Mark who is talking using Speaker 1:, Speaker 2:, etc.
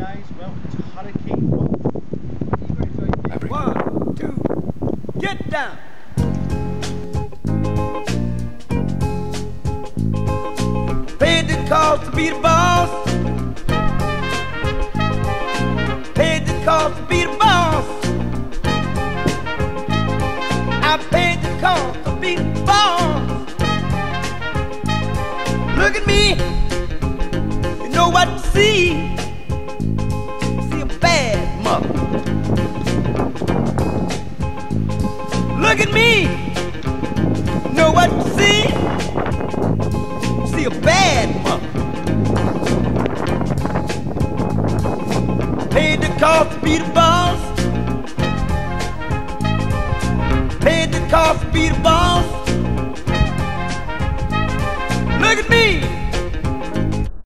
Speaker 1: guys, welcome to Hurricane World.
Speaker 2: 1, 2, get down! Paid the cost to be the boss. Paid the cost to be the boss. I paid the cost to be the boss. Look at me, you know what to see. See a bad mother. Look at me, you know what to see. See a bad mother. Paid the cost to be the boss. Paid the cost to be the boss. Look at me.